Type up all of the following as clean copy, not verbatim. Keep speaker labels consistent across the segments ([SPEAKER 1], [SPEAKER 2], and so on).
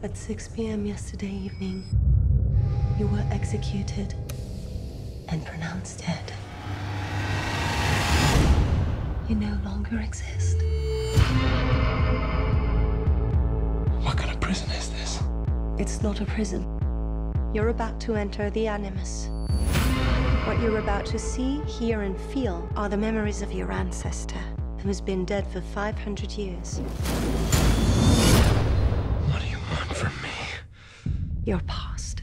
[SPEAKER 1] At 6 p.m. yesterday evening, you were executed and pronounced dead. You no longer exist.
[SPEAKER 2] What kind of prison is this?
[SPEAKER 1] It's not a prison. You're about to enter the Animus. What you're about to see, hear, and feel are the memories of your ancestor, who has been dead for 500 years.
[SPEAKER 2] What do you want from me?
[SPEAKER 1] Your past.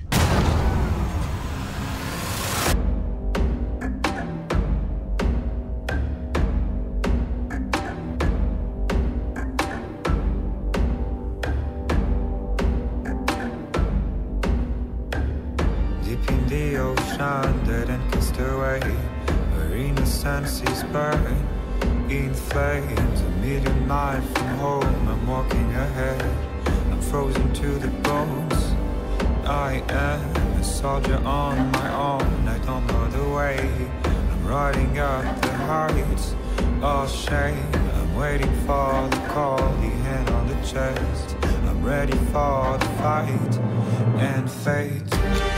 [SPEAKER 3] Deep in the ocean, dead and cast away, where innocencies burn in flames. A million miles from home, I'm walking ahead. I'm frozen to the bones. I am a soldier on my own. I don't know the way. I'm riding up the heights, all shame. I'm waiting for the call, the hand on the chest. I'm ready for the fight and fate.